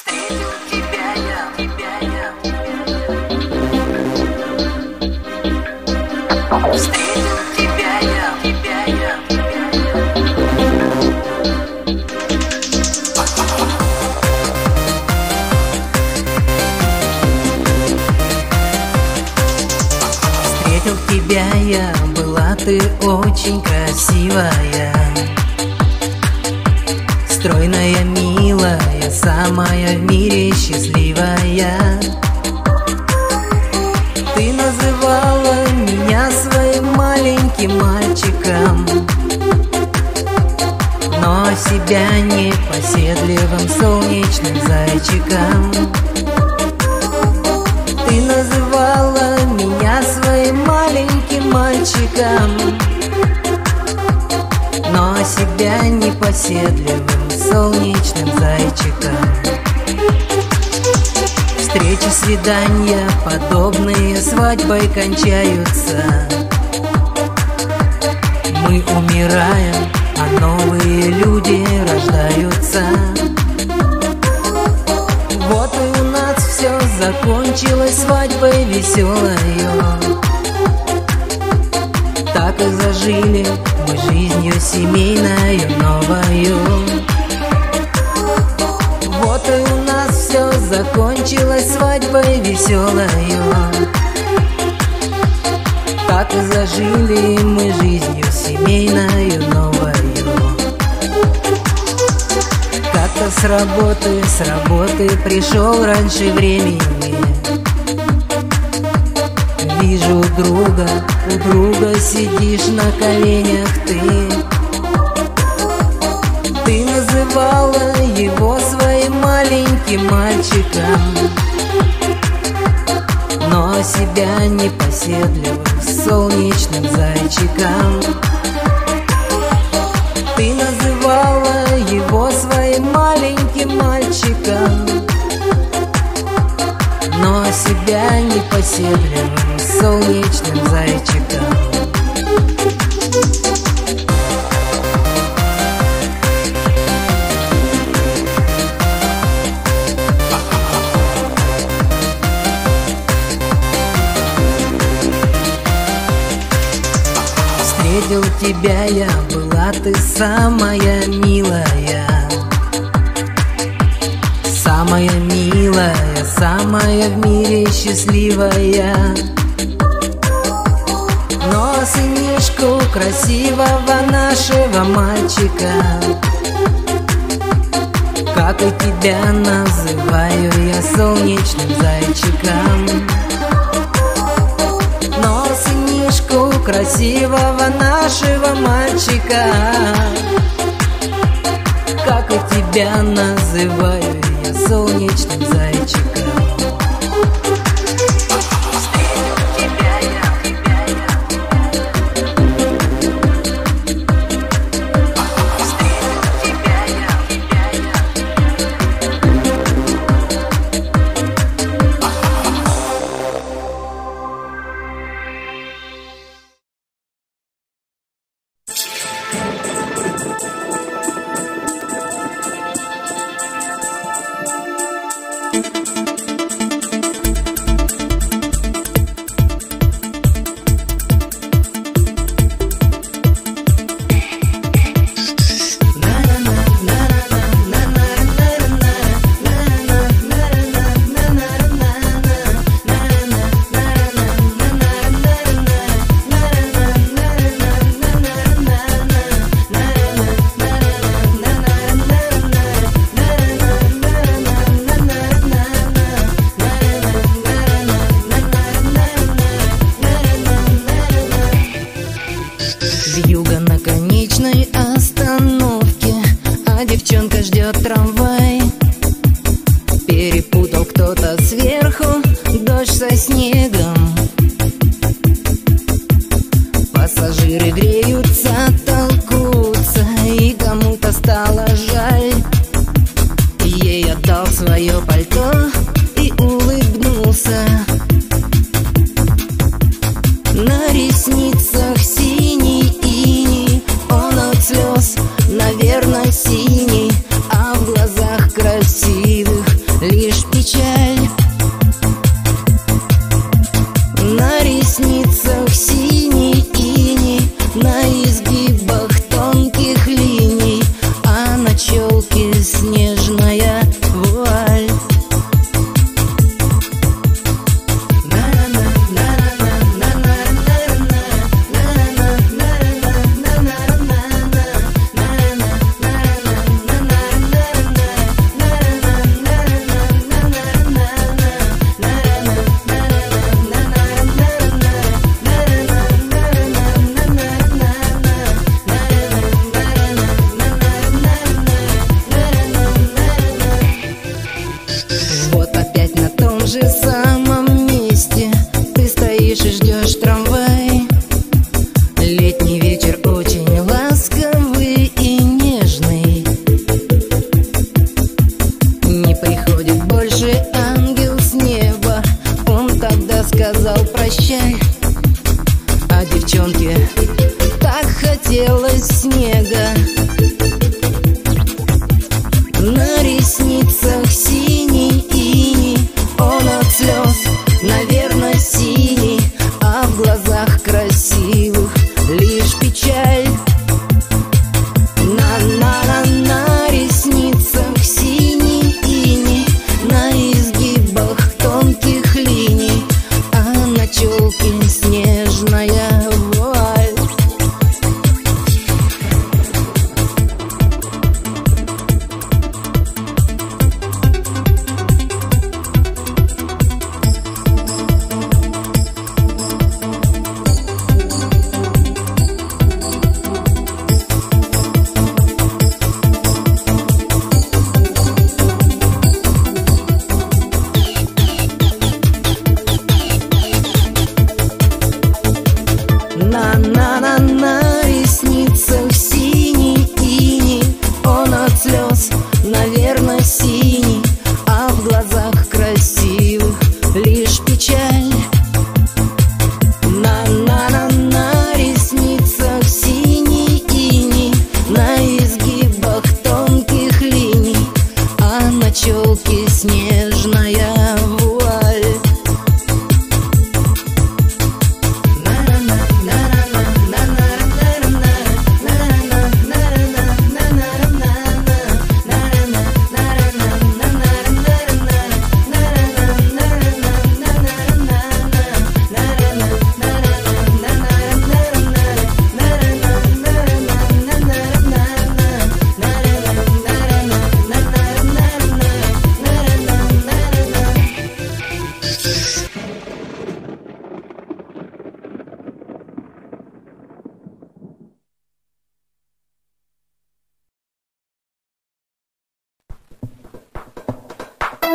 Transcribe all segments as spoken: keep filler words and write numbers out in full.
Встретил тебя я, была ты очень красивая, стройная, милая, самая в мире счастливая. Ты называла меня своим маленьким мальчиком, но себя непоседливым солнечным зайчиком. Ты называла меня своим маленьким мальчиком, но себя непоседливым солнечным зайчиком. Встречи, свидания, подобные свадьбой кончаются. Мы умираем, а новые люди рождаются. Вот и у нас все закончилось свадьбой веселою. Так и зажили мы жизнью семейною новою. Вот и у нас все закончилось свадьбой веселою. Так и зажили мы жизнью семейною новою. Как-то с работы, с работы пришел раньше времени. Вижу друга, у друга сидишь на коленях ты. Ты называла его своим маленьким мальчиком, но себя непоседливым солнечным зайчиком. Ты называла его своим маленьким мальчиком, но себя непоседливым солнечным зайчиком. Встретил тебя я, была ты самая милая, самая милая, самая в мире счастливая. Но сынишку красивого нашего мальчика, как и тебя называю я солнечным зайчиком. Но сынишку красивого нашего мальчика, как и тебя называю я солнечным зайчиком. Вьюга на конечной остановке, а девчонка ждет трамвай. Перепутал кто-то сверху дождь со снегом. Пассажиры греются, толкутся, и кому-то стало жаль. Ей отдал свое пальто и улыбнулся. На ресницах синий иней, он от слез, наверное, синий, а в глазах красивых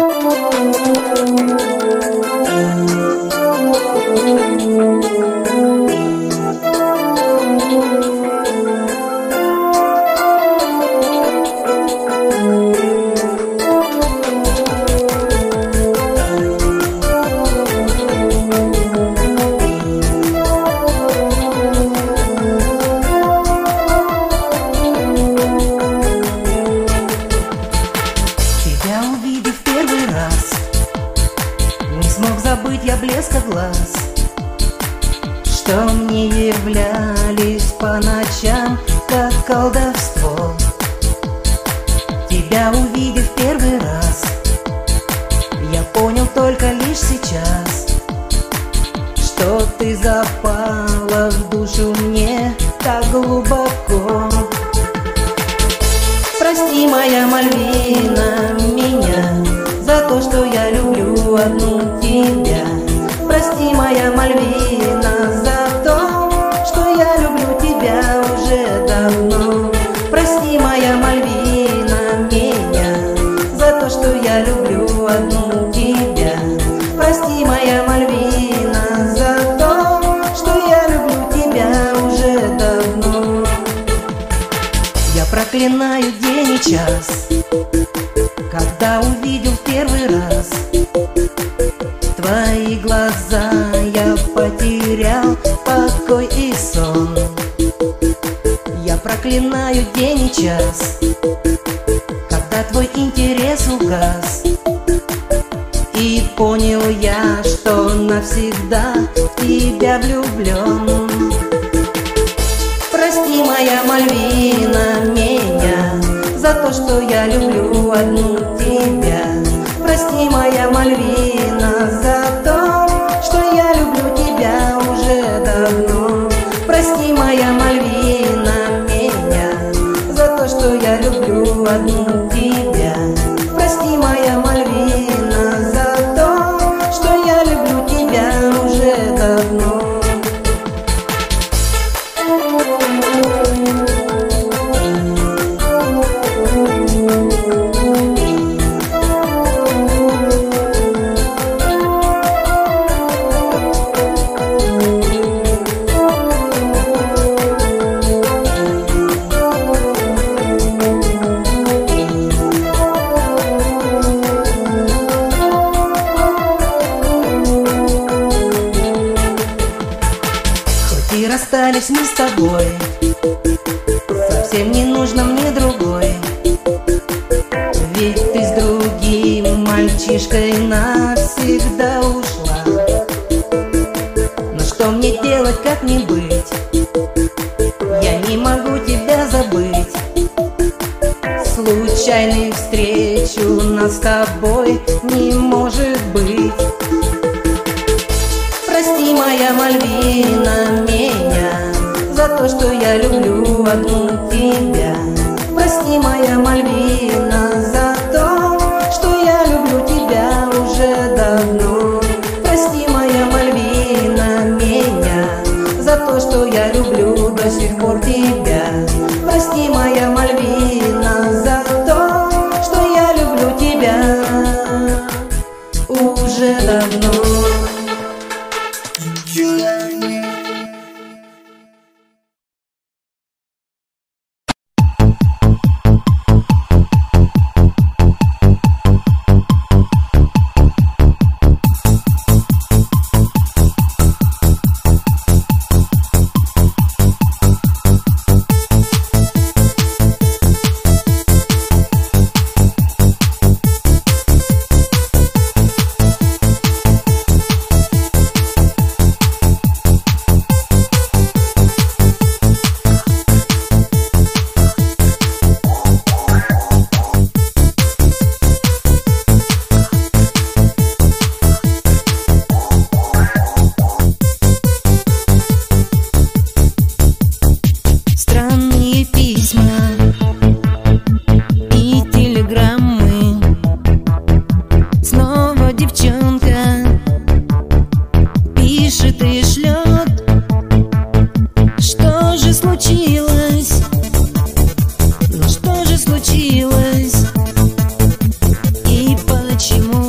Что мне являлись по ночам, как колдовство. Тебя увидев первый раз, я понял только лишь сейчас, что ты запала в душу мне так глубоко. Прости, моя Мальвина, меня за то, что я люблю одну тебя. Прости, моя Мальвина, за то, что я люблю тебя уже давно. Прости, моя Мальвина, меня за то, что я люблю одну тебя. Прости, моя Мальвина, за то, что я люблю тебя уже давно. Я проклинаю день и час, когда увидел первый раз твои глаза, я потерял покой и сон. Я проклинаю день и час, когда твой интерес угас, и понял я, что навсегда в тебя влюблен. Прости, моя Мальвина, меня за то, что я люблю одну тебя. Прости, моя Мальвина, за то, что я люблю тебя уже давно. Прости, моя Мальвина, меня за то, что я люблю одну тебя. Прости, моя Мальвина, за то, что я люблю тебя уже давно. И расстались мы с тобой, совсем не нужно мне другой. Ведь ты с другим мальчишкой навсегда ушла. Но что мне делать, как мне быть? Я не могу тебя забыть. Случайной встречи у нас с тобой не может быть. Прости, моя Мальвина, меня за то, что я люблю одну тебя. Прости, моя Мальвина, за то, что я люблю тебя уже давно. Прости, моя Мальвина, меня за то, что я люблю до сих пор тебя. Прости, моя Мальвина, за то, что я люблю тебя уже давно. И почему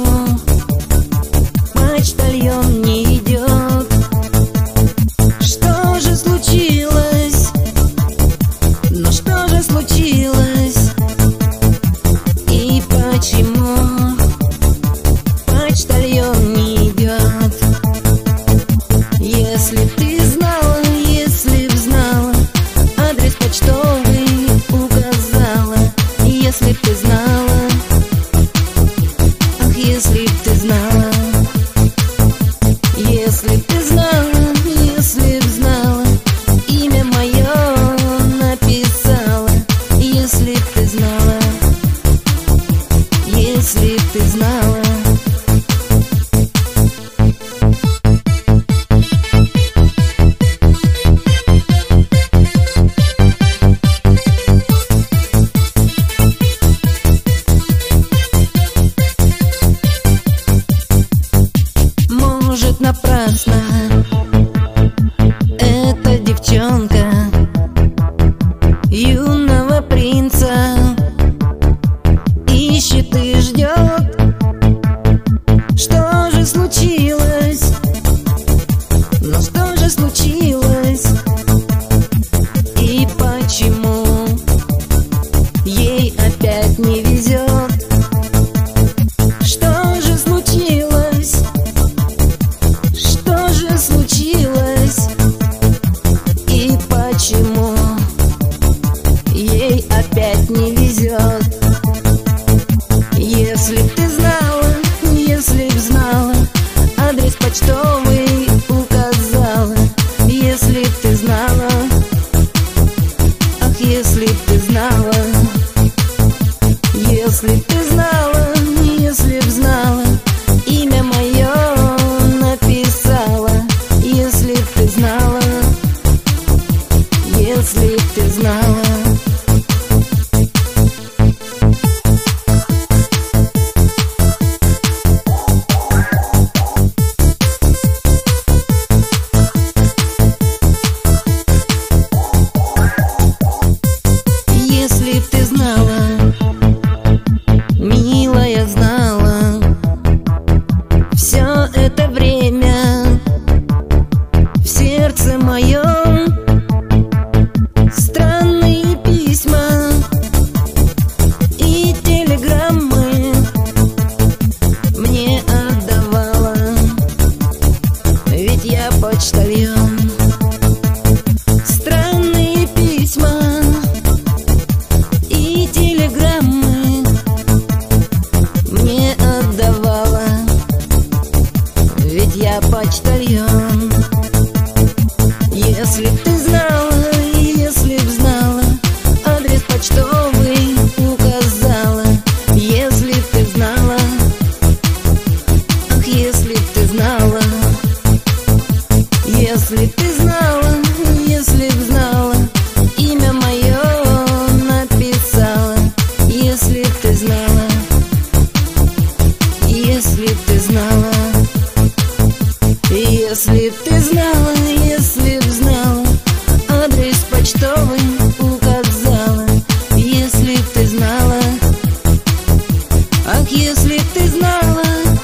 если ты знала. Может, напрасно эта девчонка юного принца ищет и ждет. Что же случилось? Ну что же случилось? И почему ей опять не везет? Что же случилось? Что же случилось? И почему ей опять не везет? Если б ты знала, если б знала, адрес почтовый указала. Если б ты знала, ах, если б ты знала. Если б ты знала, если б знала, имя мое написала. Если б ты знала, если б ты знала. Если б ты знала, милая, знала, все это время в сердце моем странные письма и телеграммы мне отдавала, ведь я почтальон. Странные письма и телеграммы мне отдавала, ведь я почтальон. Если б ты знала, если б знала, адрес почтовый указала. Если б ты знала, ах, если б ты знала. Если б ты знала, если б знала, имя мое написала. Если б ты знала, если б ты знала. Если б ты знала, если б знала, адрес почтовый указала. Если б ты знала, ах, если б ты знала.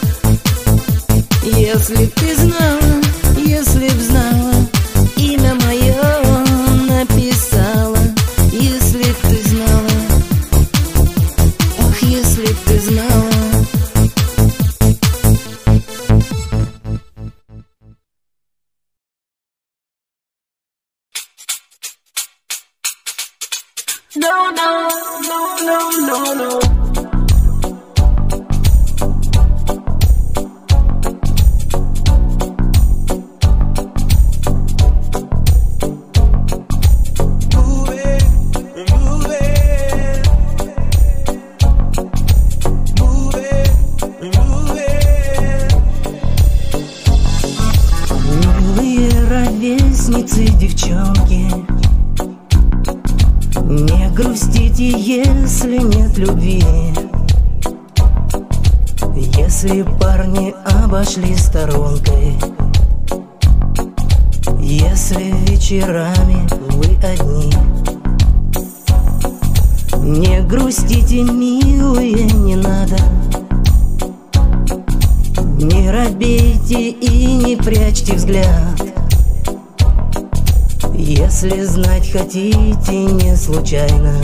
Если б ты знала, если б знала, имя мое написала. Если б ты знала, ах, если б ты знала. No, no, no, no, no, no. Move it, move it. Move it, move it. Милые ровесницы, девчонки, не грустите, если нет любви. Если парни обошли сторонкой, если вечерами вы одни, не грустите, милые, не надо. Не робейте и не прячьте взгляд. Если знать хотите не случайно,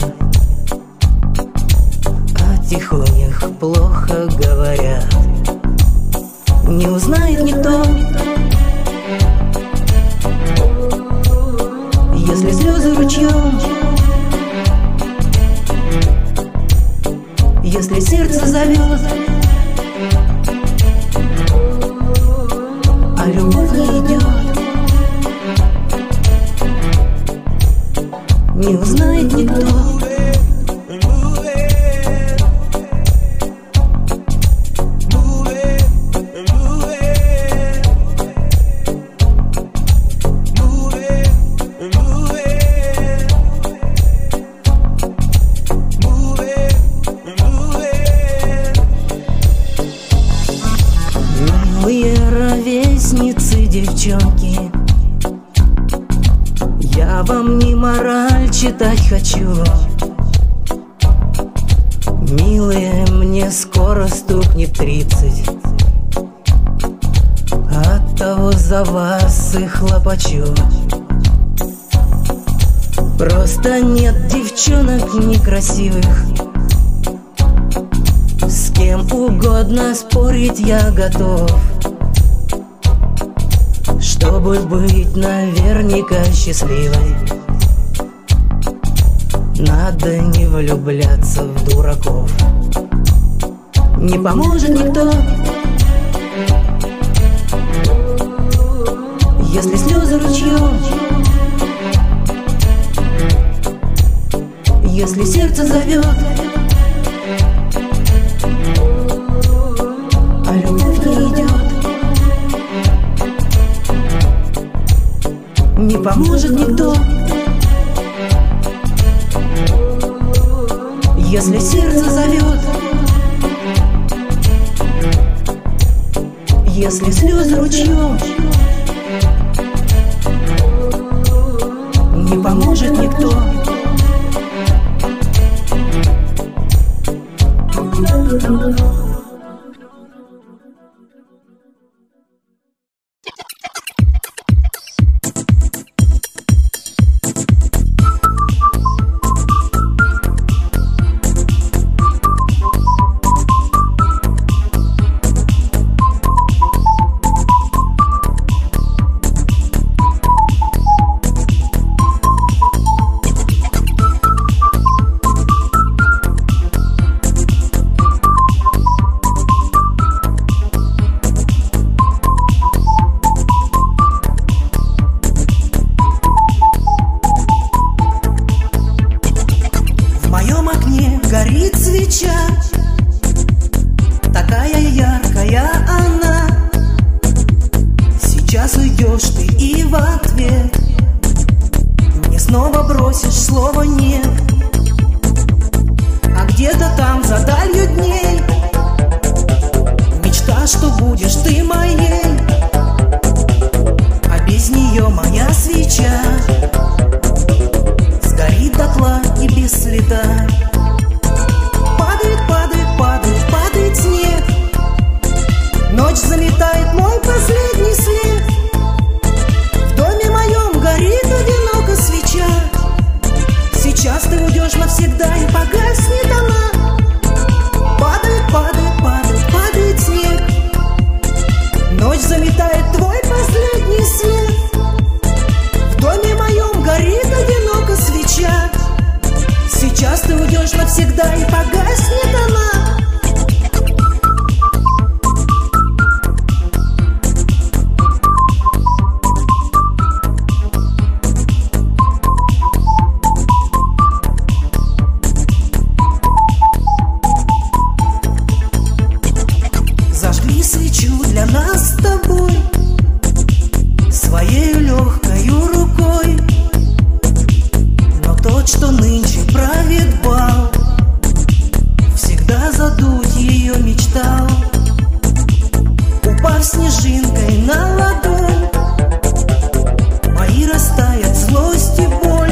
о тихонях плохо говорят. Не узнает никто, если слезы ручьем, если сердце зовет, а любовь не идет. Не узнает никто. девчонки, я вам не мораль читать хочу. Милые, мне скоро стукнет тридцать, оттого за вас и хлопочу. Просто нет девчонок некрасивых, с кем угодно спорить я готов, чтобы быть наверняка счастливой. Надо не влюбляться в дураков. Не поможет никто, если слезы ручьем, если сердце зовет, а любовь не идет. Не поможет никто, если сердце зовет, если слезы ручьем. Не поможет никто. Горит свеча, такая яркая она. Сейчас уйдешь ты и в ответ мне снова бросишь слово «нет». А где-то там за далью дней мечта, что будешь ты моей, а без нее моя свеча сгорит дотла и без следа. Ночь заметает мой последний след. В доме моем горит одиноко свеча. Сейчас ты уйдешь навсегда и погаснет она. Падает, падает, падает, падает снег. Ночь заметает твой последний след. В доме моем горит одиноко свеча. Сейчас ты уйдешь навсегда и погаснет она. Свечу для нас с тобой своей легкою рукой, но тот, что нынче правит бал, всегда задуть ее мечтал. Упав снежинкой на ладонь, мои растает злость и боль,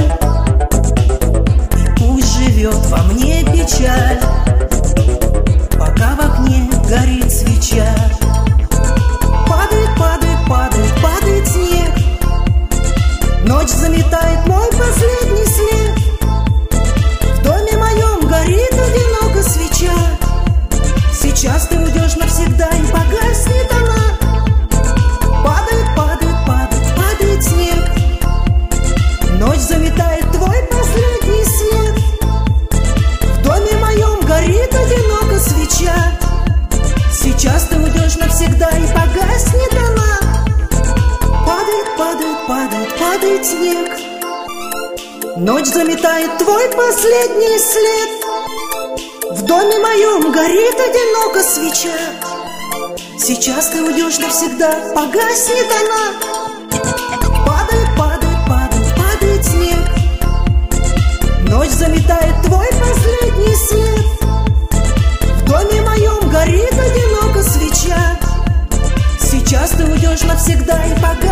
и пусть живет во мне печаль, пока в окне горит свеча. Падает, падает, падает, падает снег. Ночь заметает мой последний след. В доме моем горит одиноко свеча. Сейчас ты уйдешь навсегда и погаснет она. Падает, падает, падает, падает снег. Ночь заметает твой последний след. В доме моем горит одиноко свеча. Сейчас ты уйдешь навсегда и погаснет она. Падает, падает, падает, падает снег. Ночь заметает твой последний след. В доме моем горит одиноко свеча. Сейчас ты уйдешь навсегда, погаснет она. Падает, падает, падает, падает снег. Ночь заметает твой последний след. В доме моем горит одиноко свеча. Сейчас ты уйдешь навсегда и погаснет.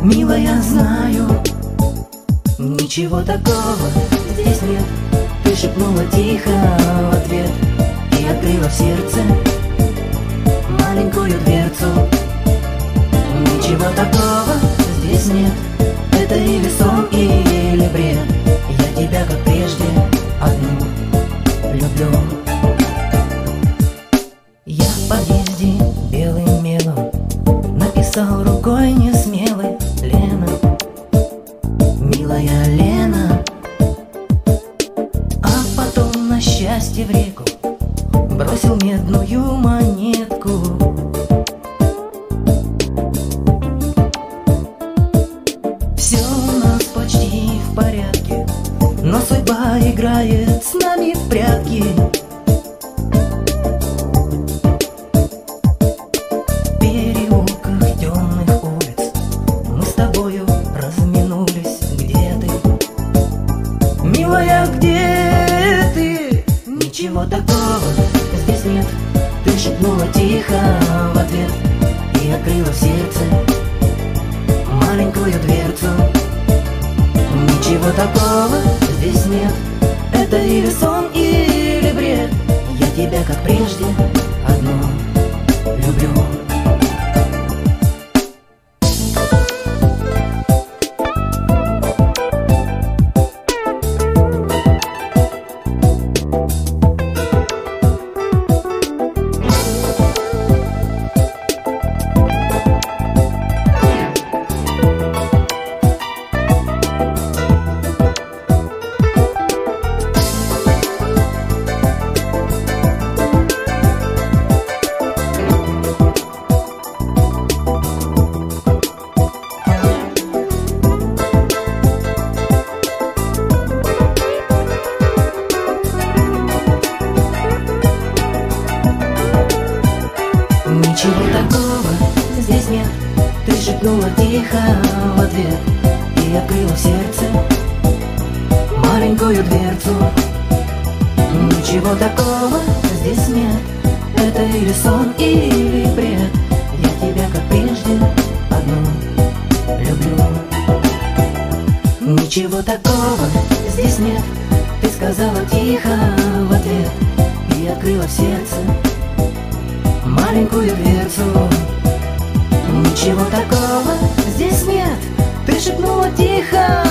Милая, знаю, ничего такого здесь нет. Ты шепнула тихо в ответ и открыла в сердце маленькую дверцу. Ничего такого здесь нет. Это или сон, или бред. Я тебя, как прежде, одну люблю. Я в подъезде белым мелом написал рукой несмелой: Лена, милая Лена. А потом на счастье в реку бросил медную монетку. Все у нас почти в порядке, но судьба играет с нами в прятки. В переулках темных улиц мы с тобою разминулись. Где ты, милая, где ты? Ничего такого здесь нет. Ты шепнула тихо в ответ и открыла в сердце маленькую дверцу. Ничего такого здесь нет. Это или сон, или бред. Я тебя, как прежде, одну люблю. Ничего такого здесь нет. Ты шепнула тихо в ответ и открыла в сердце маленькую дверцу. Ничего такого здесь нет. Это или сон, или бред. Я тебя, как прежде, одну люблю. Ничего такого здесь нет. Ты сказала тихо в ответ и открыла в сердце маленькую дверцу. Ничего такого здесь нет. Ты шепнула тихо